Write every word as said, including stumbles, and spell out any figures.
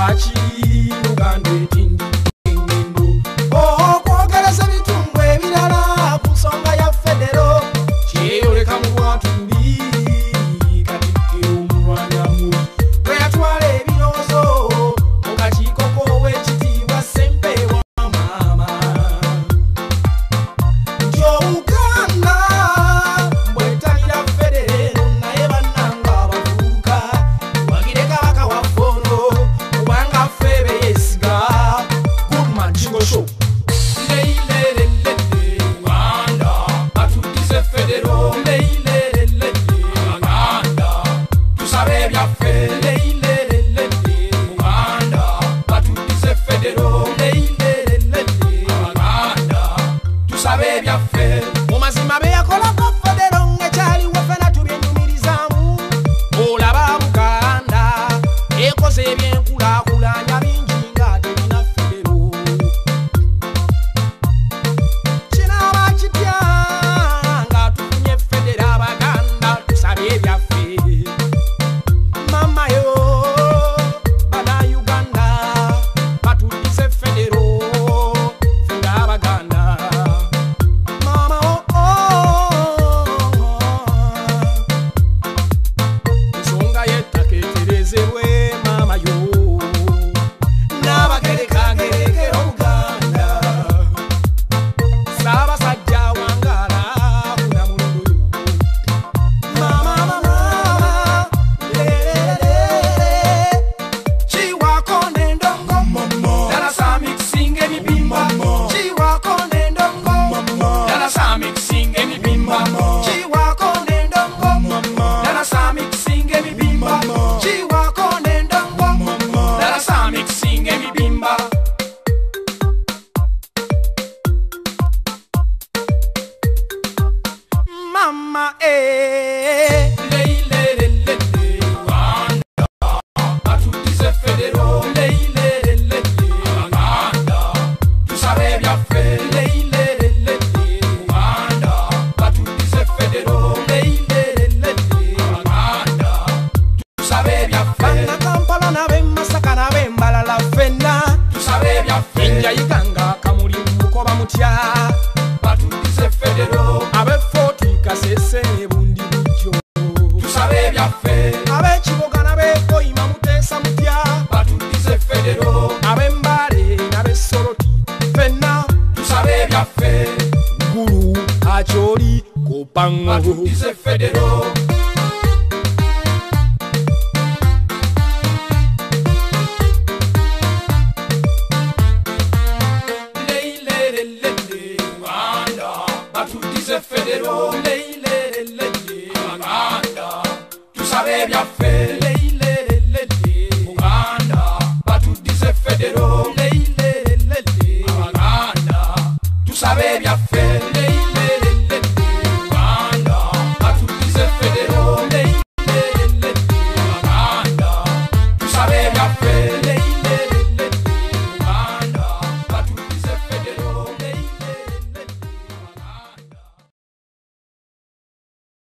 lwaki Uganda etindi engendo okwogereza ebitundu ebirala ku nsonga ya Federo kyeyoleka mu bwatuli Katikkiro omulwanyamu bwe yatwala ebirowoozo mu kakiiko k'owekitiibwa Ssempeewa maama nti Obuganda bwetalira Federo naye bannanga abavubuka wagire kabaka waffe ono kubanga ffe beyeesiga Goodman Jingo Sho Uganda batuddize Federo Uganda tusabe ebyaffe Uganda batuddize Federo Uganda tusabe ebyaffe mu mazima be yakolako Federo ng'ekyaliwo ffena tubyenyumirizaamu olaba Buganda ekoze ebyenkulaakulanya bingi nga terina Federo kinaaba kitya nga tufunye Federo Abaganda tusabe ebyaffe mama yo Bannayuganda batuddize Federo ffe Abaganda mama oh oh ensonga y'ettaka eterezebwe mama yo n'abagerekagerekera Buganda Ssaabasajja Wangala Bunamulondo mama mama lererere kiwako n'endongo dala saa mixing emibimba kiwako n'endongo dala saa mixing emibimba kiwako n'endongo dala saa mixing emibimba kiwako n'endongo dala saa mixing emibimba mama eh Uganda batuddize Federo Uganda tusabe ebyaffe Uganda batuddize Federo Uganda tusabe ebyaffe Bannakampala n'ab'e Masaka n'ab'e Mbalala ffenna tusabe ebyaffe enjayiganga Kamuli Bukoba mutya batuddize Federo ab'e Fort Kasese ne Bundi Bujjo tusabe ebyaffe ab'Ekiboga n'ab'e Koyima Muteesa mutya batuddize Federo ab'e Mbale n'ab'e Soroti ffenna tusabe ebyaffe Gulu Acholi Kopango batuddize Federo Uganda batuddize Federo Uganda tusabe ebyaffe Uganda batuddize Federo Uganda tusabe ebyaffe Uganda batuddize Federo Uganda tusabe ebyaffe